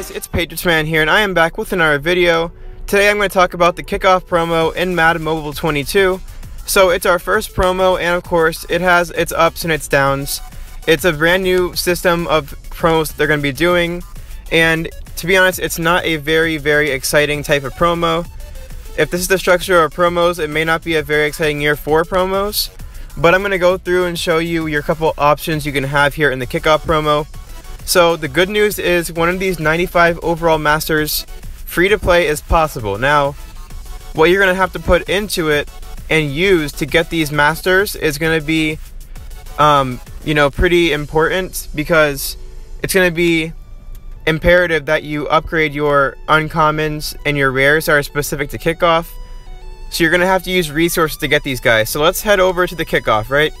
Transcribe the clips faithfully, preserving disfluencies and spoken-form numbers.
guys, it's Patriots Man here, and I am back with another video. Today I'm going to talk about the kickoff promo in Madden Mobile twenty-two. So it's our first promo, and of course it has its ups and its downs. It's a brand new system of promos that they're going to be doing, and to be honest, it's not a very very exciting type of promo. If this is the structure of promos, it may not be a very exciting year for promos, but I'm going to go through and show you your couple options you can have here in the kickoff promo. So the good news is one of these ninety-five overall masters free to play is possible. Now, what you're going to have to put into it and use to get these masters is going to be, um, you know, pretty important, because it's going to be imperative that you upgrade your uncommons and your rares that are specific to kickoff. So you're going to have to use resources to get these guys. So let's head over to the kickoff, right?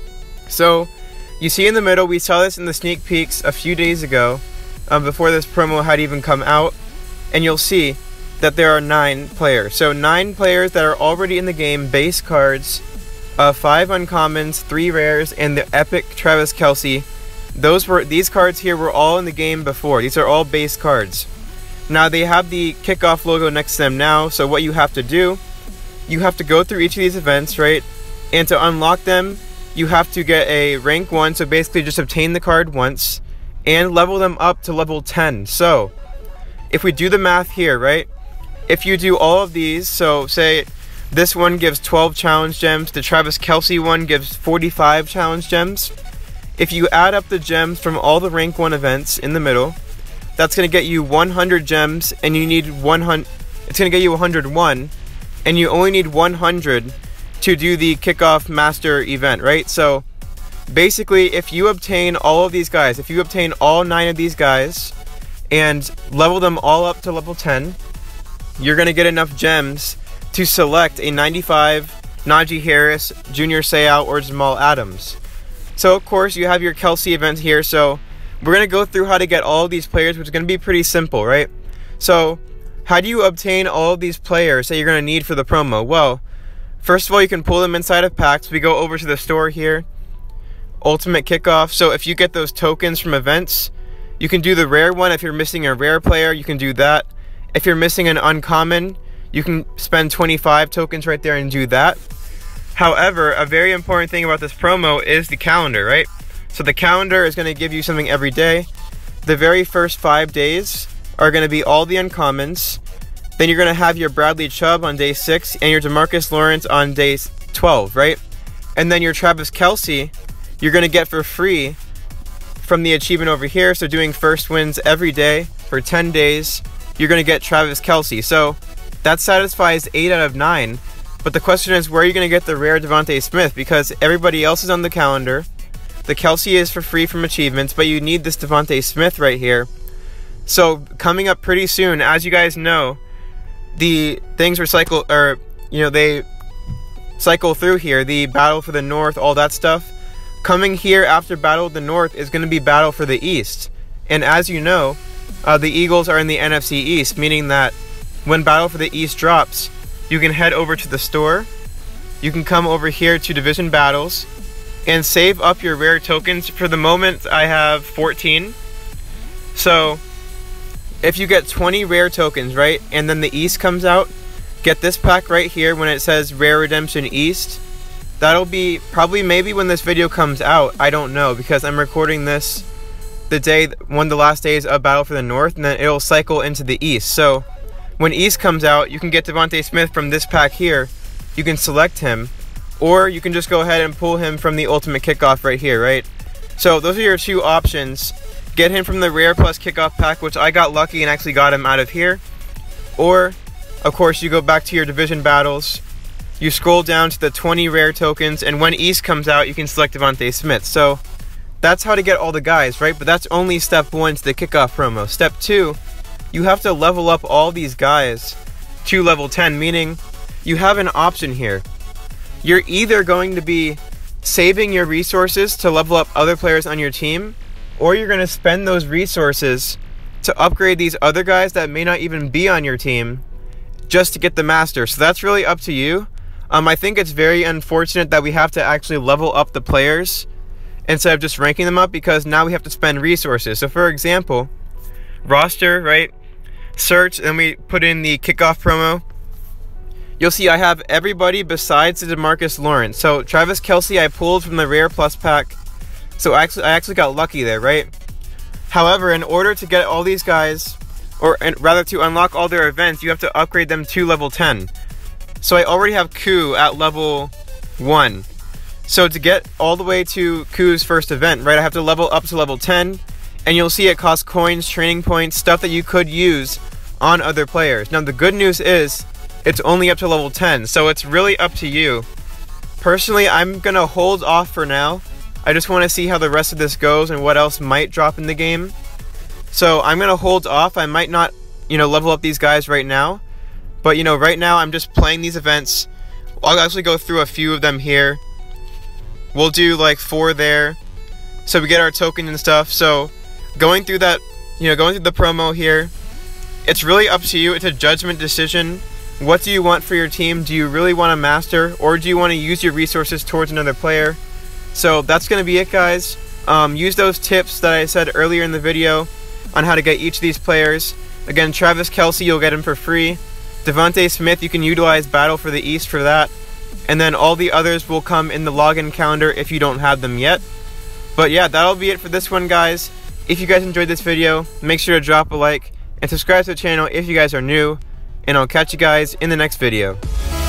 So you see in the middle, we saw this in the sneak peeks a few days ago, um, before this promo had even come out, and you'll see that there are nine players. So nine players that are already in the game, base cards, uh, five uncommons, three rares, and the epic Travis Kelce. Those were these cards here were all in the game before. These are all base cards. Now they have the kickoff logo next to them now. So what you have to do, you have to go through each of these events, right? And to unlock them, you have to get a rank one, so basically just obtain the card once, and level them up to level ten. So, if we do the math here, right? If you do all of these, so say this one gives twelve challenge gems, the Travis Kelce one gives forty-five challenge gems. If you add up the gems from all the rank one events in the middle, that's going to get you one hundred gems, and you need one hundred, it's going to get you one hundred one, and you only need one hundred to do the kickoff master event, right? So basically, if you obtain all of these guys, if you obtain all nine of these guys and level them all up to level ten, you're going to get enough gems to select a ninety-five Najee Harris, Junior Seau, or Jamal Adams. So of course you have your Kelce event here. So we're going to go through how to get all of these players, which is going to be pretty simple, right? So how do you obtain all of these players that you're going to need for the promo? Well, first of all, you can pull them inside of packs. We go over to the store here, Ultimate Kickoff. So if you get those tokens from events, you can do the rare one. If you're missing a rare player, you can do that. If you're missing an uncommon, you can spend twenty-five tokens right there and do that. However, a very important thing about this promo is the calendar, right? So the calendar is going to give you something every day. The very first five days are going to be all the uncommons. Then you're going to have your Bradley Chubb on day six and your DeMarcus Lawrence on day twelve, right? And then your Travis Kelce, you're going to get for free from the achievement over here. So doing first wins every day for ten days, you're going to get Travis Kelce. So that satisfies eight out of nine. But the question is, where are you going to get the rare Devontae Smith? Because everybody else is on the calendar. The Kelce is for free from achievements, but you need this Devontae Smith right here. So coming up pretty soon, as you guys know, the things recycle, or you know, they cycle through here. The Battle for the North, all that stuff. Coming here after Battle of the North is going to be Battle for the East. And as you know, uh, the Eagles are in the N F C East, meaning that when Battle for the East drops, you can head over to the store. You can come over here to Division Battles and save up your rare tokens. For the moment, I have fourteen. So if you get twenty rare tokens, right, and then the East comes out, get this pack right here when it says Rare Redemption East. That'll be probably maybe when this video comes out. I don't know, because I'm recording this the day, one of the last days of Battle for the North, and then it'll cycle into the East. So when East comes out, you can get Devontae Smith from this pack here. You can select him, or you can just go ahead and pull him from the Ultimate Kickoff right here, right? So those are your two options. Get him from the Rare Plus Kickoff pack, which I got lucky and actually got him out of here. Or, of course, you go back to your Division Battles. You scroll down to the twenty rare tokens, and when East comes out, you can select Devontae Smith. So that's how to get all the guys, right? But that's only step one to the kickoff promo. Step two, you have to level up all these guys to level ten, meaning you have an option here. You're either going to be saving your resources to level up other players on your team, or you're going to spend those resources to upgrade these other guys that may not even be on your team just to get the master. So that's really up to you. Um, I think it's very unfortunate that we have to actually level up the players instead of just ranking them up, because now we have to spend resources. So for example, roster, right? Search, and we put in the kickoff promo. You'll see I have everybody besides the DeMarcus Lawrence. So Travis Kelce I pulled from the rare plus pack. So I actually, I actually got lucky there, right? However, in order to get all these guys, or rather to unlock all their events, you have to upgrade them to level ten. So I already have Koo at level one. So to get all the way to Koo's first event, right, I have to level up to level ten. And you'll see it costs coins, training points, stuff that you could use on other players. Now the good news is, it's only up to level ten, so it's really up to you. Personally, I'm gonna hold off for now. I just want to see how the rest of this goes and what else might drop in the game. So I'm gonna hold off. I might not, you know, level up these guys right now. But you know, right now I'm just playing these events. I'll actually go through a few of them here. We'll do like four there, so we get our token and stuff. So going through that, you know, going through the promo here, it's really up to you. It's a judgment decision. What do you want for your team? Do you really want to master, or do you want to use your resources towards another player? So that's going to be it, guys. Um, use those tips that I said earlier in the video on how to get each of these players. Again, Travis Kelce, you'll get him for free. Devontae Smith, you can utilize Battle for the East for that. And then all the others will come in the login calendar if you don't have them yet. But yeah, that'll be it for this one, guys. If you guys enjoyed this video, make sure to drop a like and subscribe to the channel if you guys are new. And I'll catch you guys in the next video.